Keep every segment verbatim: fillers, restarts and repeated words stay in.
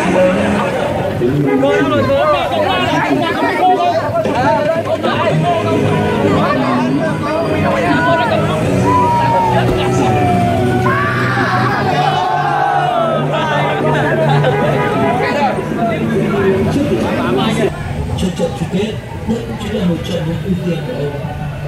Trong trận chung kết, đây cũng chính là một trận ưu tiên của ông.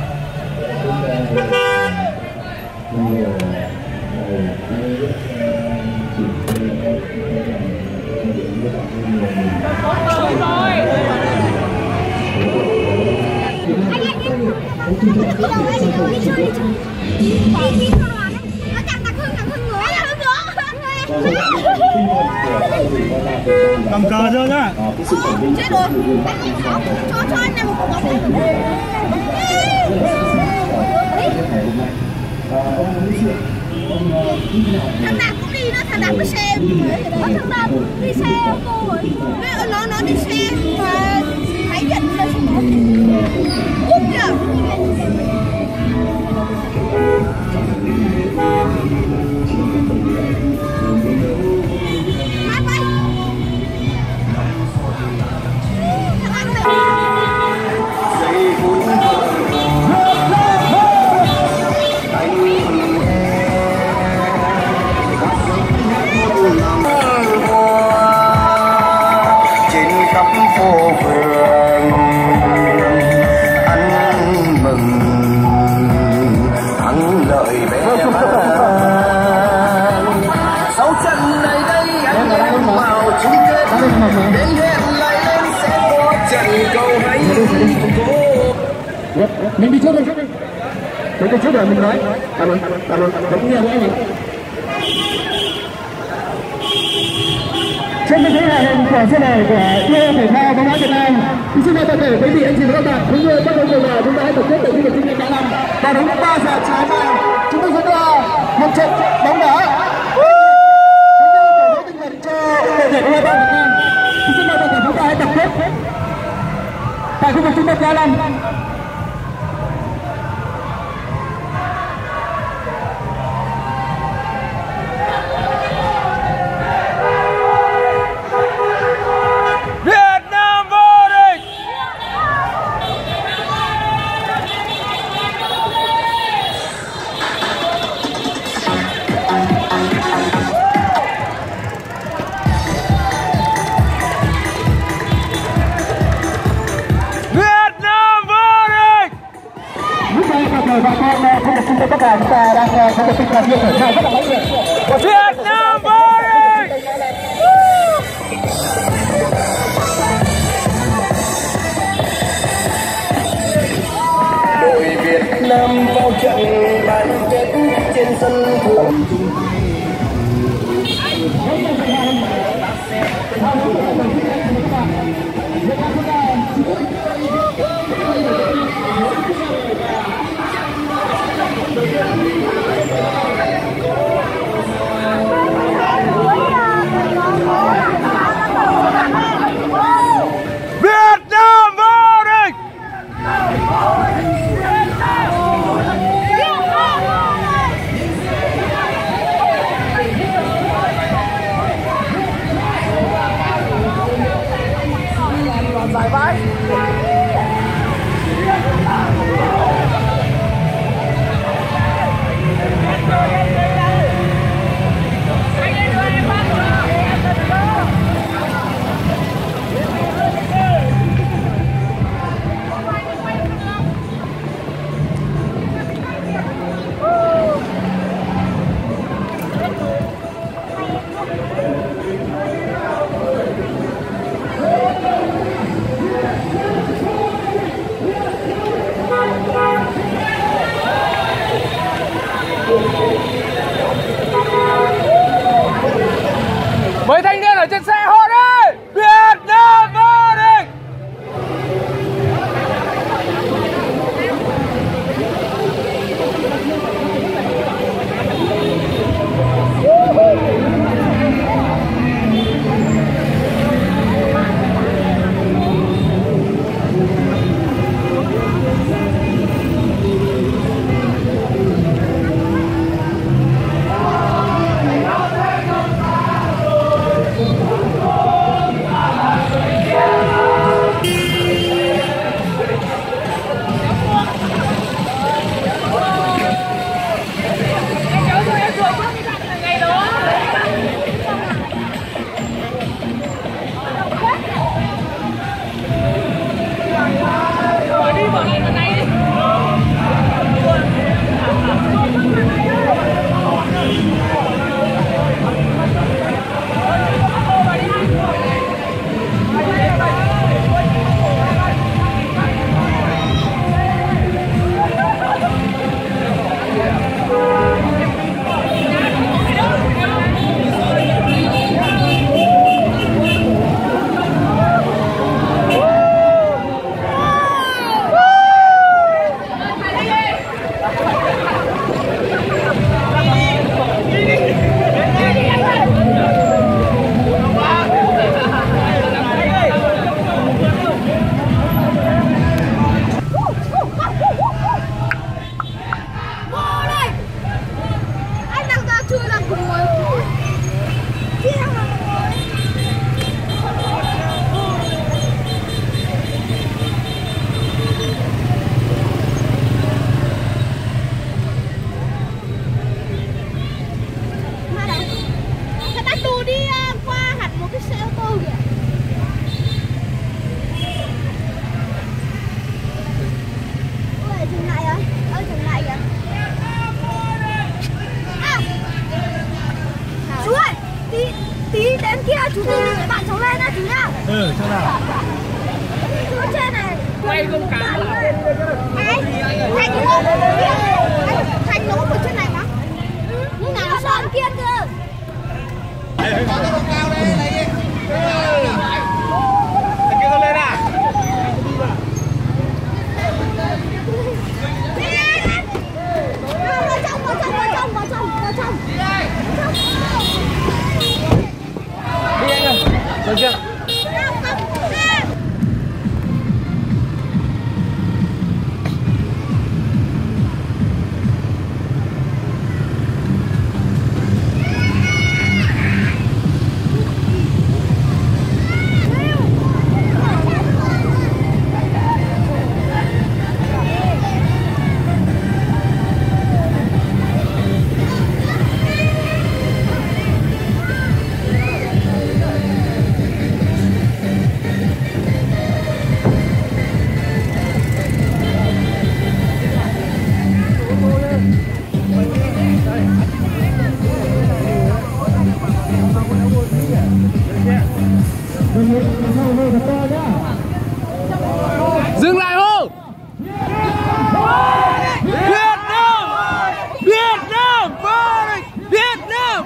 Cầm cờ chưa nhá. Chết rồi. Cho cho anh này một cục bóng đấy. Thằng nào cũng đi đó, thằng nào có xe. Có thằng nào cũng đi xe ô tô rồi. Nó nó đi xe mà thấy giật lên xong nó úp kìa. Mình đi trước đi, mình đi trước rồi mình nói. Cảm ơn, cảm ơn, đúng nhiều anh. Trên cái hình ảnh của xe này của yêu thể thao bóng đá Việt Nam, thì xin mời toàn thể quý vị anh chị và các bạn, những người bắt đầu cùng là chúng ta hãy tổ chức tại khu vực trung tâm Đà Nẵng. Và đúng ba giờ chiều nay, chúng tôi sẽ là một trận bóng đá. Chúng tôi tinh thần cho đội tuyển u hai ba Việt Nam. Thì xin mời toàn thể chúng ta hãy tập kết tại khu vực trung tâm Đà Nẵng. Bà con không được chung với các bạn, chúng ta đang không được tinh thần yêu thể thao rất là mãnh liệt. Việt Nam vô địch! Đội Việt Nam vào trận bán kết trên sân thượng. Giải vãi. Mấy thanh niên ở trên xe hô đi! Việt Nam vô địch! Oh! Ừ, chỗ nào? Chỗ trên này. Quay không cả. Ai? Thành đúng không? Thành đúng ở trên này mà. Nhưng nào nó sơn kia cơ. Đây, có cái độ cao đây, lấy đi. Thằng kia con lên à? Vào trong, vào trong, vào trong, vào trong, vào trong. Đi anh ơi. Được chưa? Dừng lại hô! Việt Nam! Việt Nam! Vô địch! Việt Nam!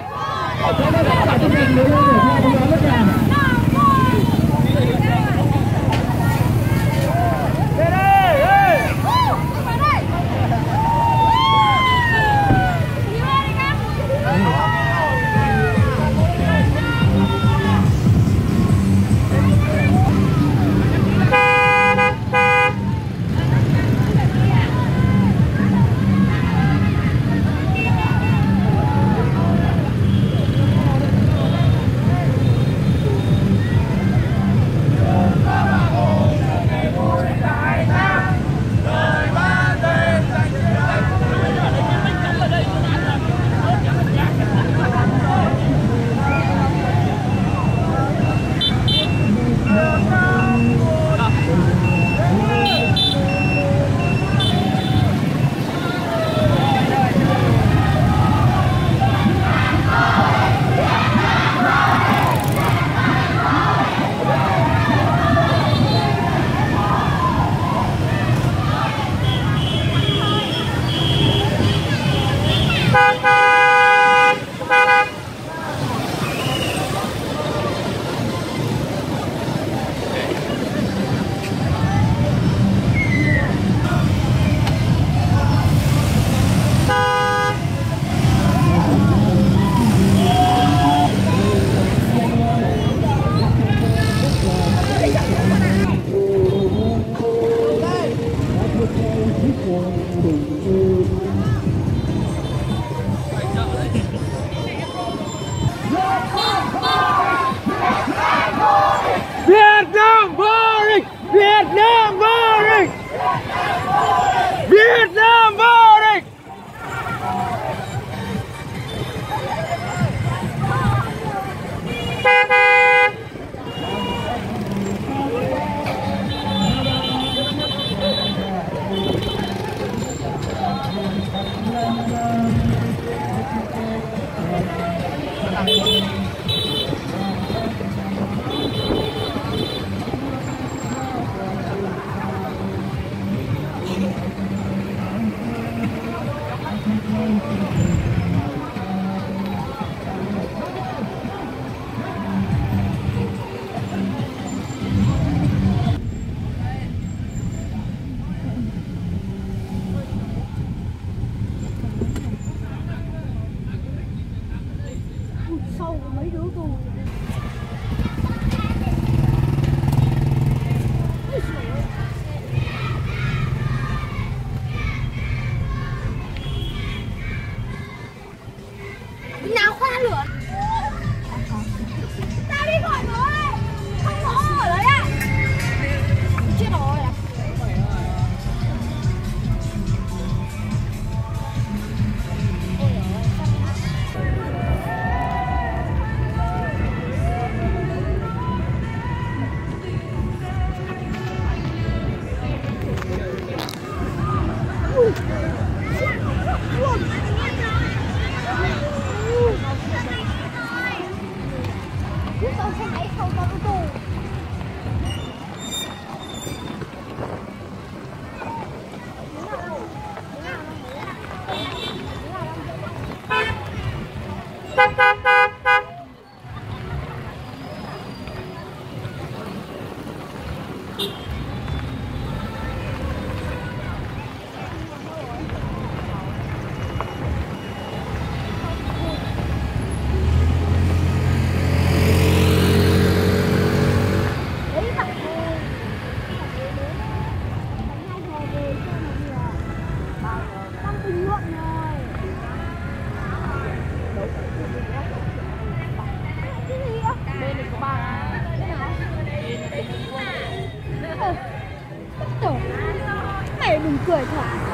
Việt Nam vô địch! Việt Nam vô địch! Việt Nam vô địch! Sâu của mấy đứa tôi. Nào khoa lửa. Tao đi gọi nó đây. Không có ở đấy à. Chết rồi à. Không có xe máy, không có ô tô. Mày đừng cười thật.